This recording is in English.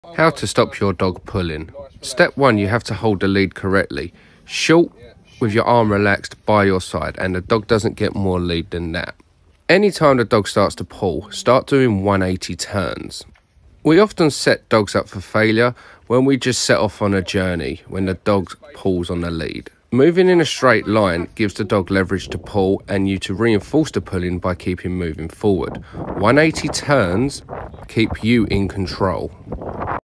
How to stop your dog pulling. Step 1, you have to hold the lead correctly. Short with your arm relaxed by your side, and the dog doesn't get more lead than that. Anytime the dog starts to pull, start doing 180 turns. We often set dogs up for failure when we just set off on a journey when the dog pulls on the lead. Moving in a straight line gives the dog leverage to pull and you to reinforce the pulling by keeping moving forward. 180 turns keep you in control.